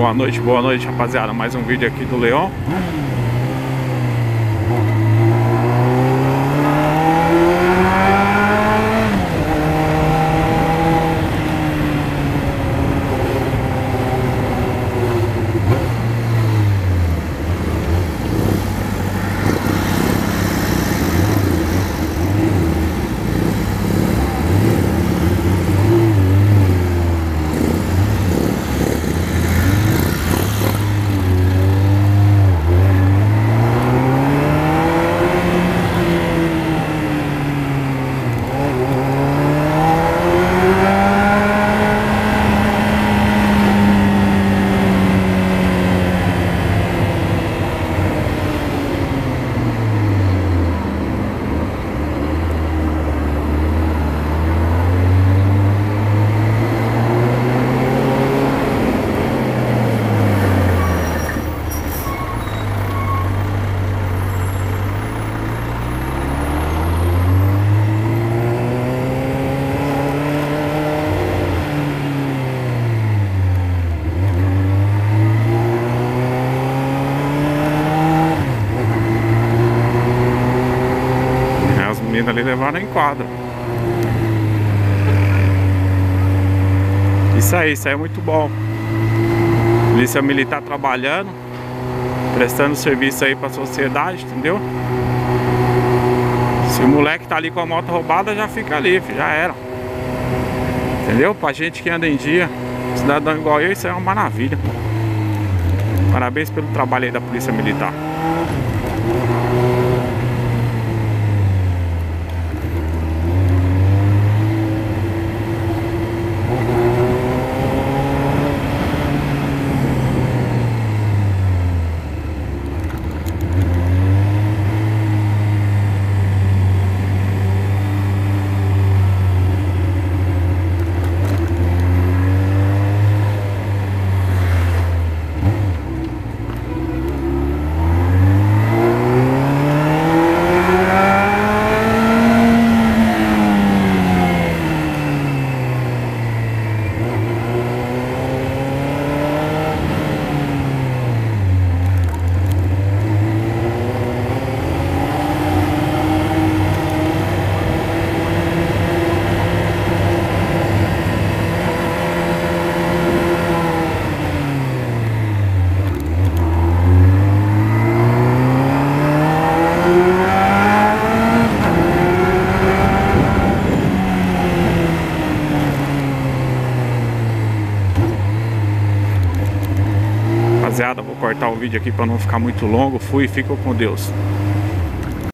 boa noite, rapaziada. Mais um vídeo aqui do Leon. Ali levaram em quadro. Isso aí é muito bom. Polícia Militar trabalhando, prestando serviço aí pra sociedade, entendeu? Se o moleque tá ali com a moto roubada, já fica ali, já era. Entendeu? Pra gente que anda em dia, cidadão igual eu, isso é uma maravilha. Parabéns pelo trabalho aí da Polícia Militar. Rapaziada, vou cortar o vídeo aqui para não ficar muito longo. Fui e fico com Deus.